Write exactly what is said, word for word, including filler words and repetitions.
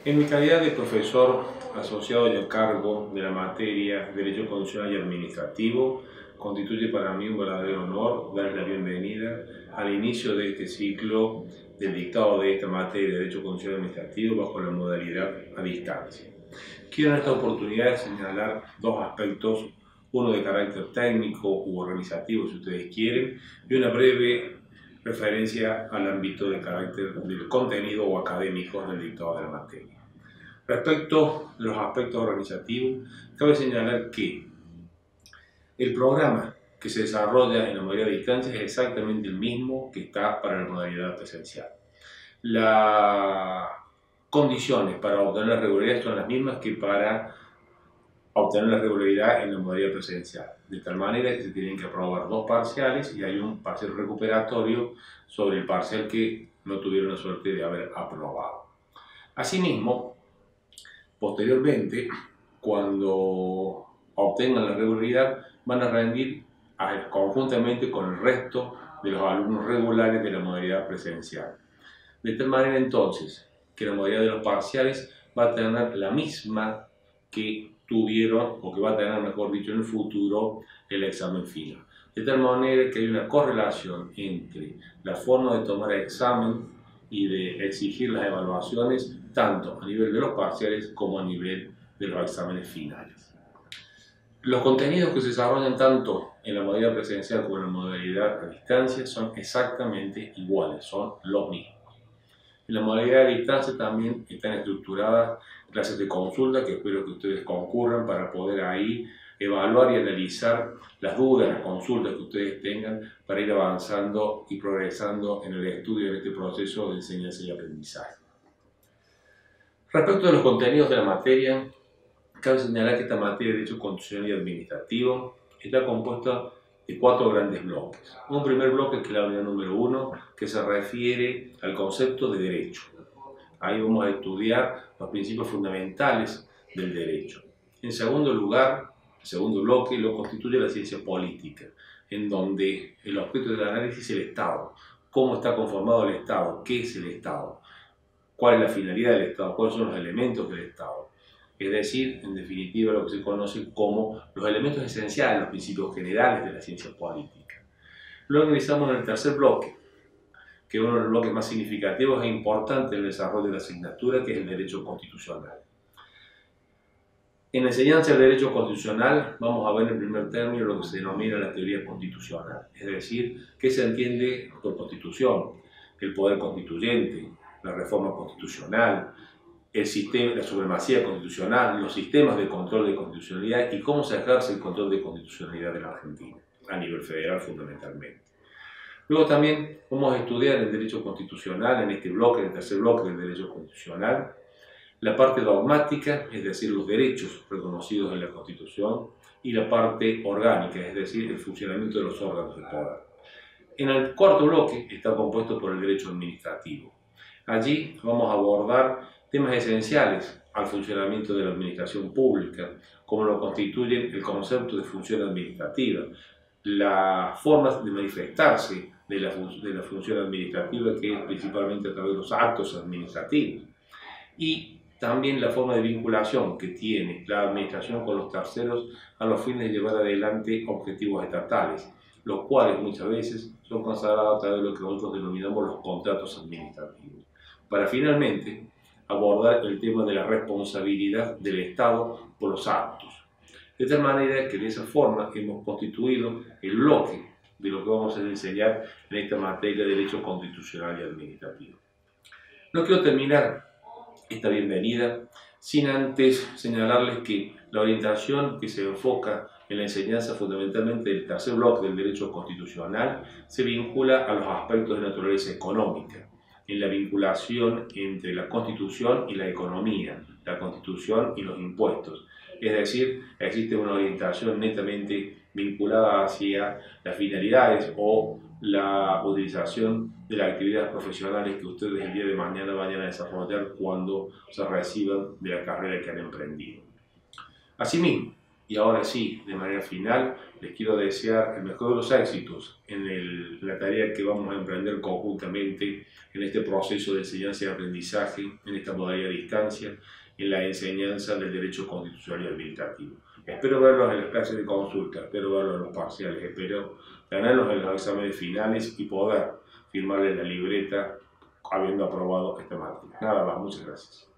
En mi calidad de profesor asociado y a cargo de la materia Derecho Constitucional y Administrativo, constituye para mí un verdadero honor darles la bienvenida al inicio de este ciclo del dictado de esta materia de Derecho Constitucional y Administrativo bajo la modalidad a distancia. Quiero en esta oportunidad señalar dos aspectos, uno de carácter técnico u organizativo si ustedes quieren, y una breve referencia al ámbito de carácter del contenido o académico del dictado de la materia. Respecto a los aspectos organizativos, cabe señalar que el programa que se desarrolla en la modalidad de distancia es exactamente el mismo que está para la modalidad presencial. Las condiciones para obtener la regularidad son las mismas que para obtener la regularidad en la modalidad presencial, de tal manera que se tienen que aprobar dos parciales y hay un parcial recuperatorio sobre el parcial que no tuvieron la suerte de haber aprobado. Asimismo, posteriormente, cuando obtengan la regularidad, van a rendir conjuntamente con el resto de los alumnos regulares de la modalidad presencial. De tal manera entonces que la modalidad de los parciales va a tener la misma que tuvieron, o que va a tener, mejor dicho, en el futuro, el examen final. De tal manera que hay una correlación entre la forma de tomar el examen y de exigir las evaluaciones, tanto a nivel de los parciales como a nivel de los exámenes finales. Los contenidos que se desarrollan tanto en la modalidad presencial como en la modalidad a distancia son exactamente iguales, son los mismos. En la modalidad de distancia también están estructuradas clases de consulta que espero que ustedes concurran para poder ahí evaluar y analizar las dudas, las consultas que ustedes tengan para ir avanzando y progresando en el estudio de este proceso de enseñanza y aprendizaje. Respecto a los contenidos de la materia, cabe señalar que esta materia de Derecho Constitucional y Administrativo está compuesta de cuatro grandes bloques. Un primer bloque que es la unidad número uno, que se refiere al concepto de derecho. Ahí vamos a estudiar los principios fundamentales del derecho. En segundo lugar, el segundo bloque lo constituye la ciencia política, en donde el objeto del análisis es el Estado. ¿Cómo está conformado el Estado? ¿Qué es el Estado? ¿Cuál es la finalidad del Estado? ¿Cuáles son los elementos del Estado? Es decir, en definitiva, lo que se conoce como los elementos esenciales, los principios generales de la ciencia política. Luego ingresamos en el tercer bloque, que es uno de los bloques más significativos e importantes en el desarrollo de la asignatura, que es el derecho constitucional. En la enseñanza del derecho constitucional vamos a ver en primer término lo que se denomina la teoría constitucional, es decir, qué se entiende por constitución, el poder constituyente, la reforma constitucional, el sistema, la supremacía constitucional, los sistemas de control de constitucionalidad y cómo se ejerce el control de constitucionalidad de la Argentina, a nivel federal fundamentalmente. Luego también vamos a estudiar el derecho constitucional en este bloque, en el tercer bloque del derecho constitucional, la parte dogmática, es decir, los derechos reconocidos en la Constitución, y la parte orgánica, es decir, el funcionamiento de los órganos de poder. En el cuarto bloque está compuesto por el derecho administrativo. Allí vamos a abordar temas esenciales al funcionamiento de la administración pública, como lo constituyen el concepto de función administrativa, las formas de manifestarse de la, de la función administrativa, que es principalmente a través de los actos administrativos, y también la forma de vinculación que tiene la administración con los terceros a los fines de llevar adelante objetivos estatales, los cuales muchas veces son consagrados a través de lo que nosotros denominamos los contratos administrativos, para finalmente abordar el tema de la responsabilidad del Estado por los actos. De tal manera que de esa forma hemos constituido el bloque de lo que vamos a enseñar en esta materia de Derecho Constitucional y Administrativo. No quiero terminar esta bienvenida sin antes señalarles que la orientación que se enfoca en la enseñanza fundamentalmente del tercer bloque del Derecho Constitucional se vincula a los aspectos de naturaleza económica, en la vinculación entre la Constitución y la economía, la Constitución y los impuestos. Es decir, existe una orientación netamente vinculada hacia las finalidades o la utilización de las actividades profesionales que ustedes el día de mañana vayan a desarrollar cuando se reciban de la carrera que han emprendido. Asimismo, Y ahora sí, de manera final, les quiero desear el mejor de los éxitos en el, la tarea que vamos a emprender conjuntamente en este proceso de enseñanza y aprendizaje, en esta modalidad de distancia, en la enseñanza del derecho constitucional y administrativo. Espero verlos en las clases de consulta, espero verlos en los parciales, espero ganarlos en los exámenes finales y poder firmarles la libreta habiendo aprobado esta materia. Nada más, muchas gracias.